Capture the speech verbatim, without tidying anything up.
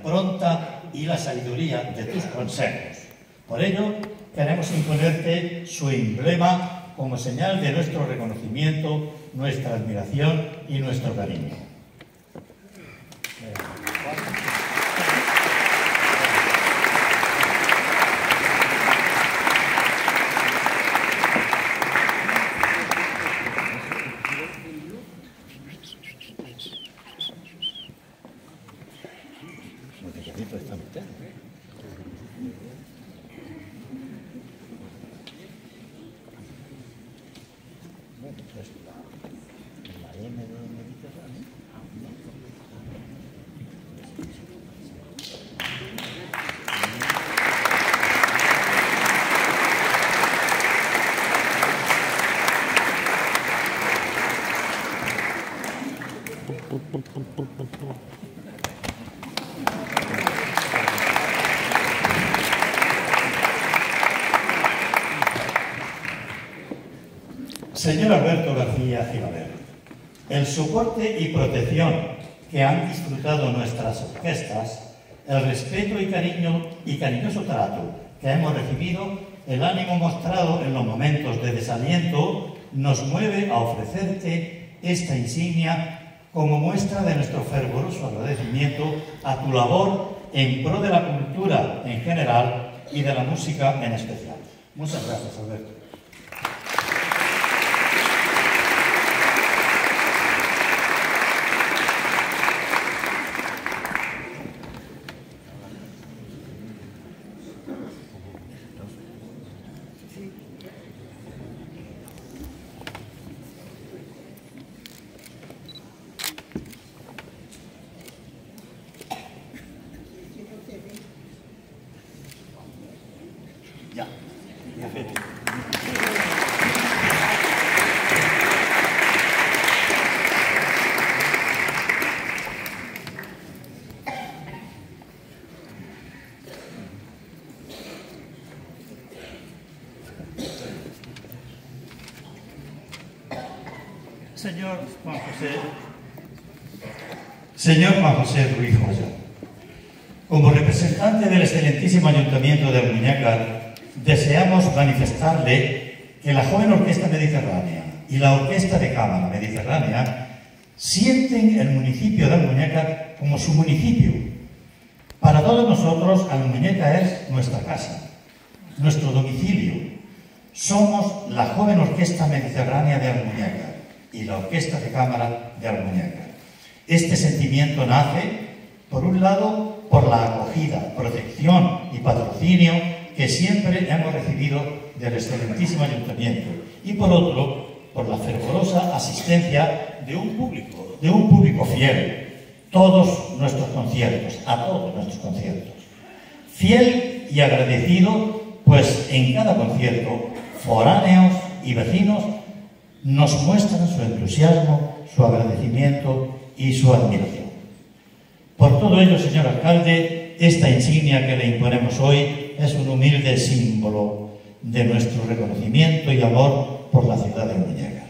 impronta y la sabiduría de tus consejos. Por ello, queremos imponerte su emblema como señal de nuestro reconocimiento, nuestra admiración y nuestro cariño. Señor Alberto García Gilaber, el soporte y protección que han disfrutado nuestras orquestas, el respeto y cariño y cariñoso trato que hemos recibido, el ánimo mostrado en los momentos de desaliento, nos mueve a ofrecerte esta insignia como muestra de nuestro fervoroso agradecimiento a tu labor en pro de la cultura en general y de la música en especial. Muchas gracias, Alberto. Ya, ya fe. Señor Juan José, Señor Juan José Ruiz Joya, como representante del excelentísimo Ayuntamiento de Almuñécar, deseamos manifestarle que la joven Orquesta Mediterránea y la Orquesta de Cámara Mediterránea sienten el municipio de Almuñécar como su municipio. Para todos nosotros, Almuñécar es nuestra casa, nuestro domicilio. Somos la joven Orquesta Mediterránea de Almuñécar y la Orquesta de Cámara de Almuñécar. Este sentimiento nace, por un lado, por la acogida, protección y patrocinio que siempre hemos recibido del excelentísimo Ayuntamiento, y por otro, por la fervorosa asistencia de un público, de un público fiel, todos nuestros conciertos, a todos nuestros conciertos. Fiel y agradecido, pues en cada concierto, foráneos y vecinos nos muestran su entusiasmo, su agradecimiento y su admiración. Por todo ello, señor alcalde, esta insignia que le imponemos hoy es un humilde símbolo de nuestro reconocimiento y amor por la ciudad de Almuñécar.